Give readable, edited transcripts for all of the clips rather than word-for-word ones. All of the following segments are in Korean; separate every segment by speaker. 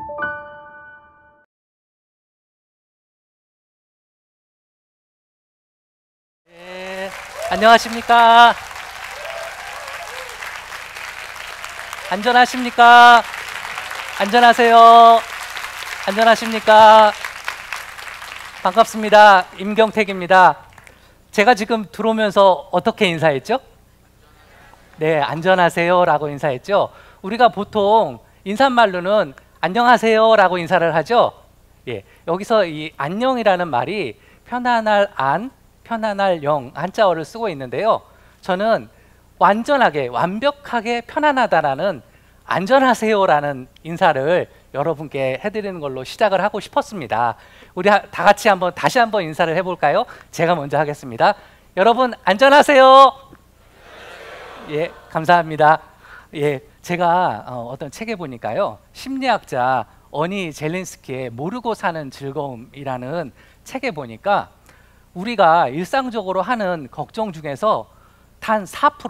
Speaker 1: 네, 안녕하십니까? 안전하십니까? 안전하세요? 안전하십니까? 반갑습니다. 임경택입니다. 제가 지금 들어오면서 어떻게 인사했죠? 네, 안전하세요 라고 인사했죠. 우리가 보통 인사말로는 안녕하세요 라고 인사를 하죠. 예, 여기서 이 안녕이라는 말이 편안할 안, 편안할 영 한자어를 쓰고 있는데요. 저는 완전하게 완벽하게 편안하다라는 안전하세요라는 인사를 여러분께 해드리는 걸로 시작을 하고 싶었습니다. 우리 다 같이 다시 한번 인사를 해볼까요? 제가 먼저 하겠습니다. 여러분 안전하세요. 예, 감사합니다. 예, 제가 어떤 책에 보니까요, 심리학자 어니 젤린스키의 모르고 사는 즐거움이라는 책에 보니까 우리가 일상적으로 하는 걱정 중에서 단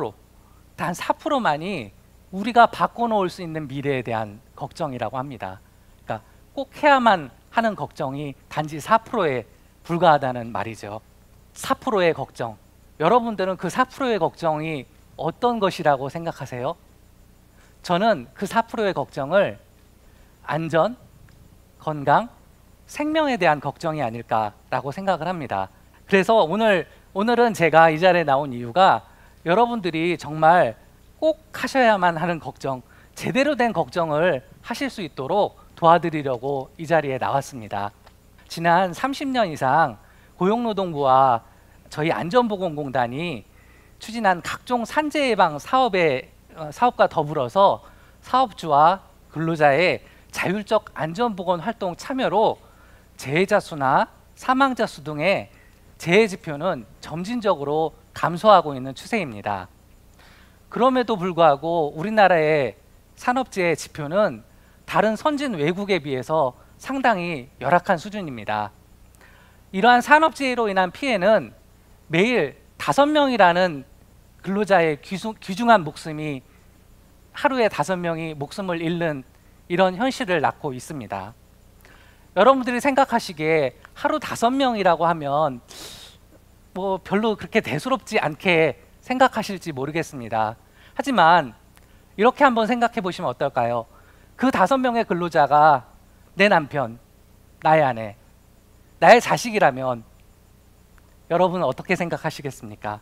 Speaker 1: 4%만이 우리가 바꿔놓을 수 있는 미래에 대한 걱정이라고 합니다. 그러니까 꼭 해야만 하는 걱정이 단지 4%에 불과하다는 말이죠. 4%의 걱정. 여러분들은 그 4%의 걱정이 어떤 것이라고 생각하세요? 저는 그 4%의 걱정을 안전, 건강, 생명에 대한 걱정이 아닐까라고 생각을 합니다. 그래서 오늘은 제가 이 자리에 나온 이유가 여러분들이 정말 꼭 하셔야만 하는 걱정, 제대로 된 걱정을 하실 수 있도록 도와드리려고 이 자리에 나왔습니다. 지난 30년 이상 고용노동부와 저희 안전보건공단이 추진한 각종 산재 예방 사업과 더불어서 사업주와 근로자의 자율적 안전보건 활동 참여로 재해자 수나 사망자 수 등의 재해 지표는 점진적으로 감소하고 있는 추세입니다. 그럼에도 불구하고 우리나라의 산업재해 지표는 다른 선진 외국에 비해서 상당히 열악한 수준입니다. 이러한 산업재해로 인한 피해는 매일 5명이라는 근로자의 귀중한 목숨이, 하루에 5명이 목숨을 잃는 이런 현실을 낳고 있습니다. 여러분들이 생각하시기에 하루 5명이라고 하면 뭐 별로 그렇게 대수롭지 않게 생각하실지 모르겠습니다. 하지만 이렇게 한번 생각해 보시면 어떨까요? 그 5명의 근로자가 내 남편, 나의 아내, 나의 자식이라면 여러분은 어떻게 생각하시겠습니까?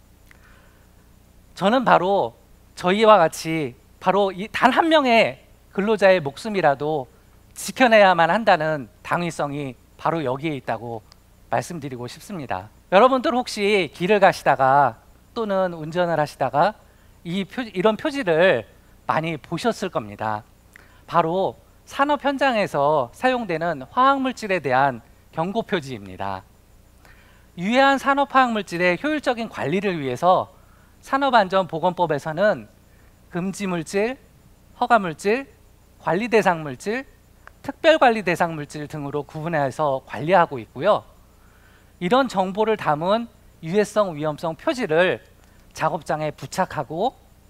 Speaker 1: 저는 바로 저희와 같이 바로 이 단 한 명의 근로자의 목숨이라도 지켜내야만 한다는 당위성이 바로 여기에 있다고 말씀드리고 싶습니다. 여러분들 혹시 길을 가시다가 또는 운전을 하시다가 이런 표지를 많이 보셨을 겁니다. 바로 산업 현장에서 사용되는 화학물질에 대한 경고 표지입니다. 유해한 산업화학물질의 효율적인 관리를 위해서 산업안전보건법에서는 금지물질, 허가물질, 관리대상물질, 특별관리대상물질 등으로 구분해서 관리하고 있고요. 이런 정보를 담은 유해성, 위험성 표지를 작업장에 부착하고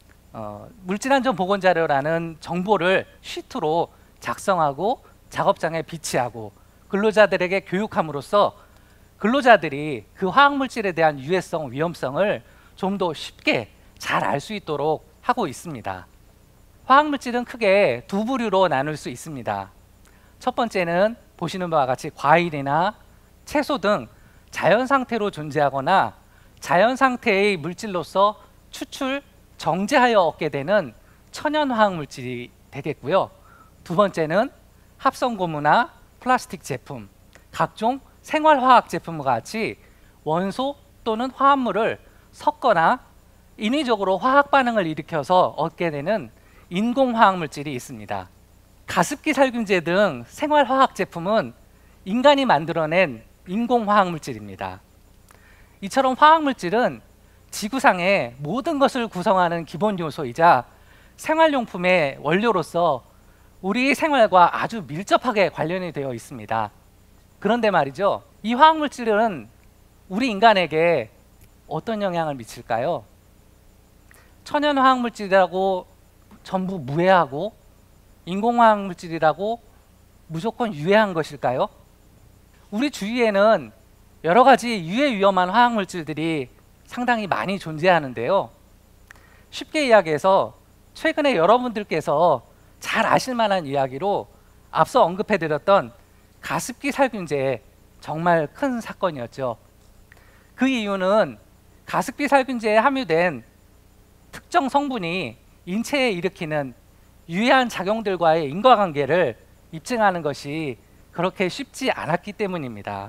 Speaker 1: 물질안전보건자료라는 정보를 시트로 작성하고 작업장에 비치하고 근로자들에게 교육함으로써 근로자들이 그 화학물질에 대한 유해성, 위험성을 좀 더 쉽게 잘 알 수 있도록 하고 있습니다. 화학물질은 크게 두 부류로 나눌 수 있습니다. 첫 번째는 보시는 바와 같이 과일이나 채소 등 자연 상태로 존재하거나 자연 상태의 물질로서 추출, 정제하여 얻게 되는 천연 화학물질이 되겠고요. 두 번째는 합성고무나 플라스틱 제품, 각종 생활화학 제품과 같이 원소 또는 화합물을 섞거나 인위적으로 화학 반응을 일으켜서 얻게 되는 인공화학물질이 있습니다. 가습기 살균제 등 생활화학 제품은 인간이 만들어낸 인공화학물질입니다. 이처럼 화학물질은 지구상의 모든 것을 구성하는 기본 요소이자 생활용품의 원료로서 우리 생활과 아주 밀접하게 관련이 되어 있습니다. 그런데 말이죠, 이 화학물질은 우리 인간에게 어떤 영향을 미칠까요? 천연화학물질이라고 전부 무해하고 인공화학물질이라고 무조건 유해한 것일까요? 우리 주위에는 여러 가지 유해 위험한 화학물질들이 상당히 많이 존재하는데요. 쉽게 이야기해서 최근에 여러분들께서 잘 아실 만한 이야기로 앞서 언급해드렸던 가습기 살균제, 정말 큰 사건이었죠. 그 이유는 가습기 살균제에 함유된 특정 성분이 인체에 일으키는 유해한 작용들과의 인과관계를 입증하는 것이 그렇게 쉽지 않았기 때문입니다.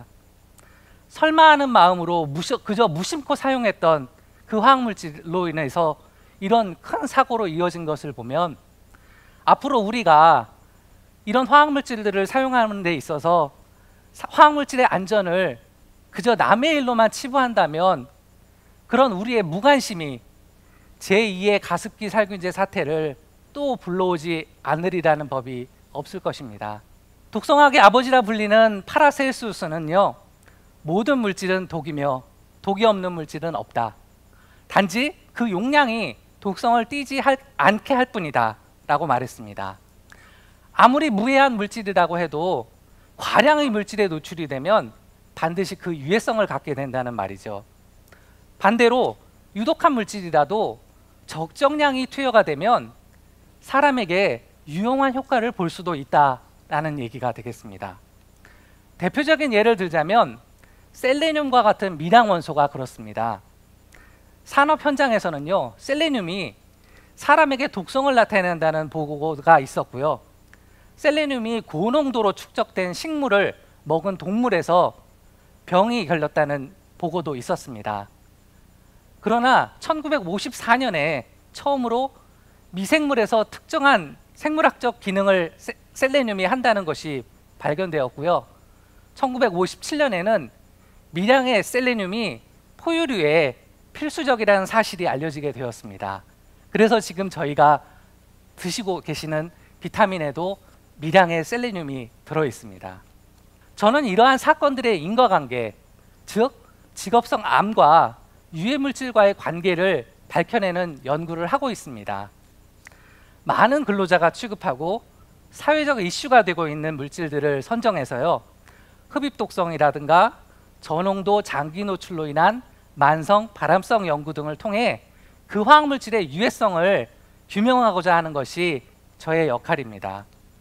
Speaker 1: 설마 하는 마음으로 그저 무심코 사용했던 그 화학물질로 인해서 이런 큰 사고로 이어진 것을 보면 앞으로 우리가 이런 화학물질들을 사용하는 데 있어서 화학물질의 안전을 그저 남의 일로만 치부한다면 그런 우리의 무관심이 제2의 가습기 살균제 사태를 또 불러오지 않으리라는 법이 없을 것입니다. 독성학의 아버지라 불리는 파라셀수스는요, 모든 물질은 독이며 독이 없는 물질은 없다. 단지 그 용량이 독성을 띠지 않게 할 뿐이다 라고 말했습니다. 아무리 무해한 물질이라고 해도 과량의 물질에 노출이 되면 반드시 그 유해성을 갖게 된다는 말이죠. 반대로 유독한 물질이라도 적정량이 투여가 되면 사람에게 유용한 효과를 볼 수도 있다라는 얘기가 되겠습니다. 대표적인 예를 들자면 셀레늄과 같은 미량 원소가 그렇습니다. 산업 현장에서는요, 셀레늄이 사람에게 독성을 나타낸다는 보고가 있었고요. 셀레늄이 고농도로 축적된 식물을 먹은 동물에서 병이 걸렸다는 보고도 있었습니다. 그러나 1954년에 처음으로 미생물에서 특정한 생물학적 기능을 셀레늄이 한다는 것이 발견되었고요. 1957년에는 미량의 셀레늄이 포유류에 필수적이라는 사실이 알려지게 되었습니다. 그래서 지금 저희가 드시고 계시는 비타민에도 미량의 셀레늄이 들어있습니다. 저는 이러한 사건들의 인과관계, 즉 직업성 암과 유해물질과의 관계를 밝혀내는 연구를 하고 있습니다. 많은 근로자가 취급하고 사회적 이슈가 되고 있는 물질들을 선정해서요, 흡입독성이라든가 저농도 장기 노출로 인한 만성 발암성 연구 등을 통해 그 화학물질의 유해성을 규명하고자 하는 것이 저의 역할입니다.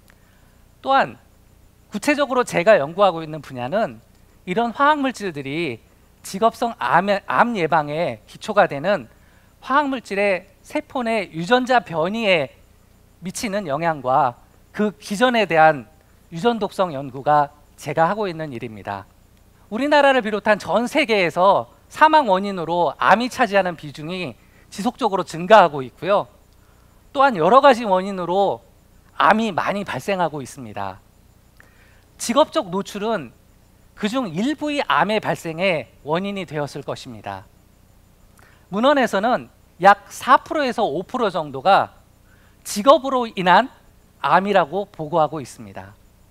Speaker 1: 또한 구체적으로 제가 연구하고 있는 분야는 이런 화학물질들이 직업성 암 예방에 기초가 되는 화학물질의 세포 내 유전자 변이에 미치는 영향과 그 기전에 대한 유전 독성 연구가 제가 하고 있는 일입니다. 우리나라를 비롯한 전 세계에서 사망 원인으로 암이 차지하는 비중이 지속적으로 증가하고 있고요. 또한 여러 가지 원인으로 암이 많이 발생하고 있습니다. 직업적 노출은 그중 일부의 암의 발생에 원인이 되었을 것입니다. 문헌에서는 약 4%에서 5% 정도가 직업으로 인한 암이라고 보고하고 있습니다.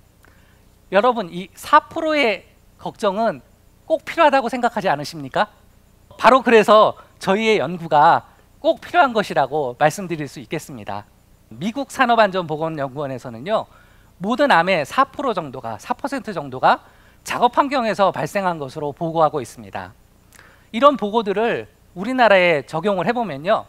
Speaker 1: 여러분, 이 4%의 걱정은 꼭 필요하다고 생각하지 않으십니까? 바로 그래서 저희의 연구가 꼭 필요한 것이라고 말씀드릴 수 있겠습니다. 미국 산업안전보건연구원에서는요, 모든 암의 4% 정도가 4% 정도가 작업 환경에서 발생한 것으로 보고하고 있습니다. 이런 보고들을 우리나라에 적용을 해보면요,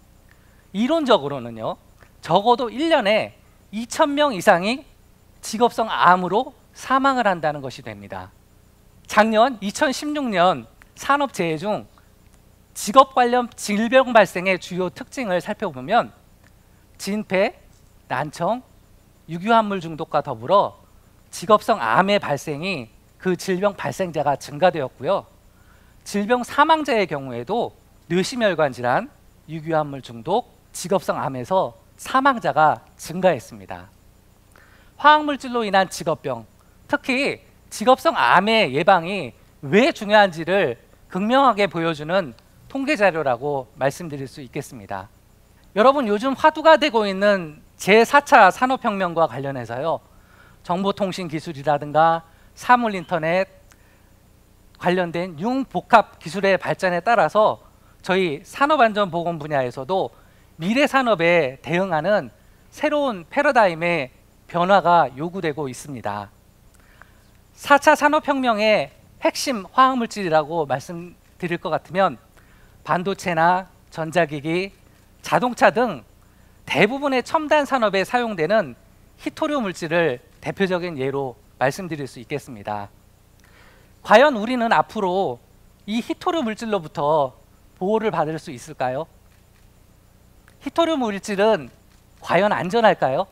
Speaker 1: 이론적으로는요, 적어도 1년에 2,000명 이상이 직업성 암으로 사망을 한다는 것이 됩니다. 작년 2016년 산업재해 중 직업 관련 질병 발생의 주요 특징을 살펴보면 진폐, 난청, 유규환물 중독과 더불어 직업성 암의 발생이 그 질병 발생자가 증가되었고요. 질병 사망자의 경우에도 뇌심혈관 질환, 유규환물 중독, 직업성 암에서 사망자가 증가했습니다. 화학물질로 인한 직업병, 특히 직업성 암의 예방이 왜 중요한지를 극명하게 보여주는 통계 자료라고 말씀드릴 수 있겠습니다. 여러분, 요즘 화두가 되고 있는 제4차 산업혁명과 관련해서요, 정보통신 기술이라든가 사물인터넷 관련된 융복합 기술의 발전에 따라서 저희 산업안전보건 분야에서도 미래 산업에 대응하는 새로운 패러다임의 변화가 요구되고 있습니다. 4차 산업혁명의 핵심 화학물질이라고 말씀드릴 것 같으면 반도체나 전자기기, 자동차 등 대부분의 첨단 산업에 사용되는 히토류 물질을 대표적인 예로 말씀드릴 수 있겠습니다. 과연 우리는 앞으로 이 히토류 물질로부터 보호를 받을 수 있을까요? 히토류 물질은 과연 안전할까요?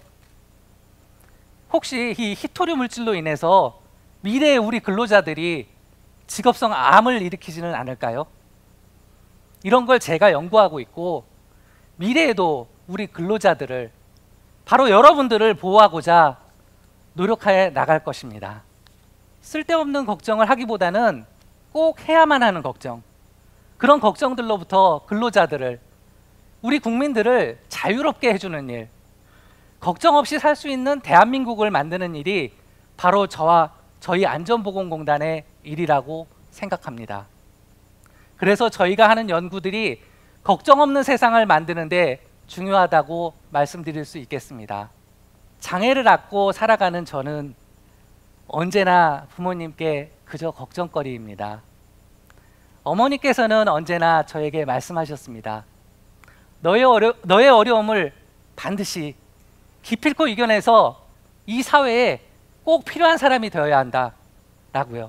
Speaker 1: 혹시 이 히토류 물질로 인해서 미래의 우리 근로자들이 직업성 암을 일으키지는 않을까요? 이런 걸 제가 연구하고 있고 미래에도 우리 근로자들을, 바로 여러분들을 보호하고자 노력해 나갈 것입니다. 쓸데없는 걱정을 하기보다는 꼭 해야만 하는 걱정, 그런 걱정들로부터 근로자들을, 우리 국민들을 자유롭게 해주는 일, 걱정 없이 살 수 있는 대한민국을 만드는 일이 바로 저와 저희 안전보건공단의 일이라고 생각합니다. 그래서 저희가 하는 연구들이 걱정 없는 세상을 만드는데 중요하다고 말씀드릴 수 있겠습니다. 장애를 안고 살아가는 저는 언제나 부모님께 그저 걱정거리입니다. 어머니께서는 언제나 저에게 말씀하셨습니다. 너의 어려움을 반드시 기필코 이겨내서 이 사회에 꼭 필요한 사람이 되어야 한다 라고요.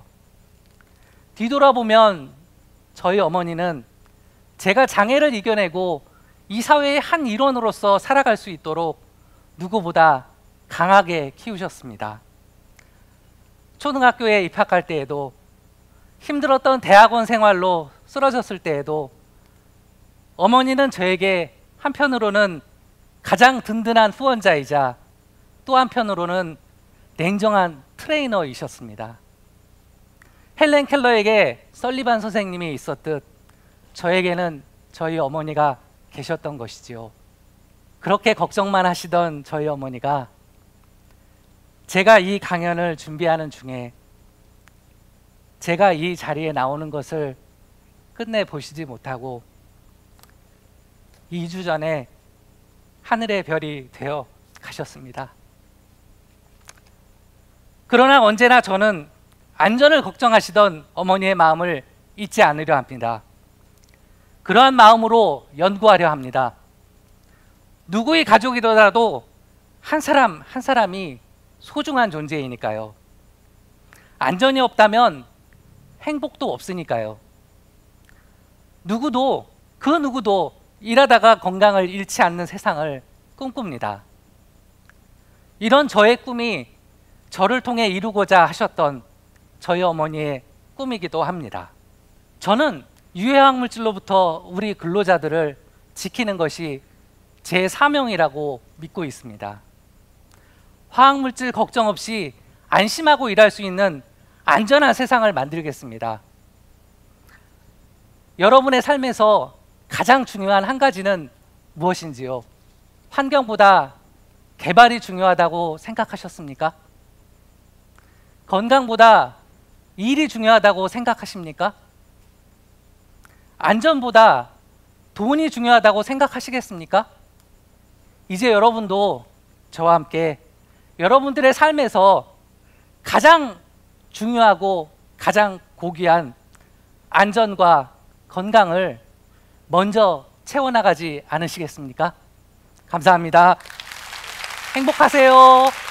Speaker 1: 뒤돌아보면 저희 어머니는 제가 장애를 이겨내고 이 사회의 한 일원으로서 살아갈 수 있도록 누구보다 강하게 키우셨습니다. 초등학교에 입학할 때에도, 힘들었던 대학원 생활로 쓰러졌을 때에도 어머니는 저에게 한편으로는 가장 든든한 후원자이자 또 한편으로는 냉정한 트레이너이셨습니다. 헬렌 켈러에게 설리반 선생님이 있었듯 저에게는 저희 어머니가 계셨던 것이지요. 그렇게 걱정만 하시던 저희 어머니가 제가 이 강연을 준비하는 중에 제가 이 자리에 나오는 것을 끝내 보시지 못하고 2주 전에 하늘의 별이 되어 가셨습니다. 그러나 언제나 저는 안전을 걱정하시던 어머니의 마음을 잊지 않으려 합니다. 그러한 마음으로 연구하려 합니다. 누구의 가족이더라도 한 사람 한 사람이 소중한 존재이니까요. 안전이 없다면 행복도 없으니까요. 누구도, 그 누구도 일하다가 건강을 잃지 않는 세상을 꿈꿉니다. 이런 저의 꿈이 저를 통해 이루고자 하셨던 저희 어머니의 꿈이기도 합니다. 저는 유해화학물질로부터 우리 근로자들을 지키는 것이 제 사명이라고 믿고 있습니다. 화학물질 걱정 없이 안심하고 일할 수 있는 안전한 세상을 만들겠습니다. 여러분의 삶에서 가장 중요한 한 가지는 무엇인지요? 환경보다 개발이 중요하다고 생각하셨습니까? 건강보다 일이 중요하다고 생각하십니까? 안전보다 돈이 중요하다고 생각하시겠습니까? 이제 여러분도 저와 함께 여러분들의 삶에서 가장 중요하고 가장 고귀한 안전과 건강을 먼저 채워나가지 않으시겠습니까? 감사합니다. 행복하세요.